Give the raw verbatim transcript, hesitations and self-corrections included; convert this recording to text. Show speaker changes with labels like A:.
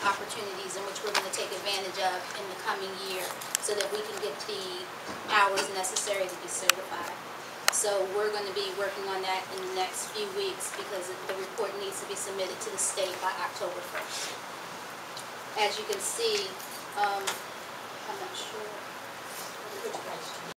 A: opportunities in which we're going to take advantage of in the coming year so that we can get the hours necessary to be certified. So we're going to be working on that in the next few weeks because the report needs to be submitted to the state by October first. As you can see, um, I'm not sure.